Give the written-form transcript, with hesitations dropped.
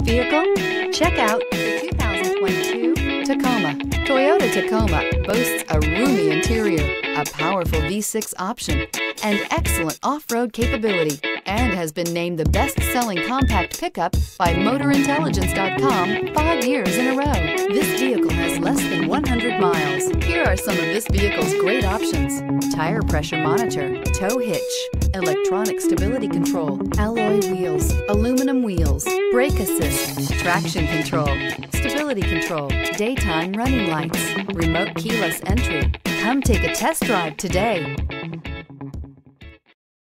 vehicle? Check out the 2022 Tacoma. Toyota Tacoma boasts a roomy interior, a powerful V6 option, and excellent off-road capability, and has been named the best-selling compact pickup by MotorIntelligence.com 5 years in a row. This vehicle has less than 100 miles. Here are some of this vehicle's great options: tire pressure monitor, tow hitch, electronic stability control, alloy wheels, aluminum wheels, brake assist, traction control, stability control, daytime running lights, remote keyless entry. Come take a test drive today.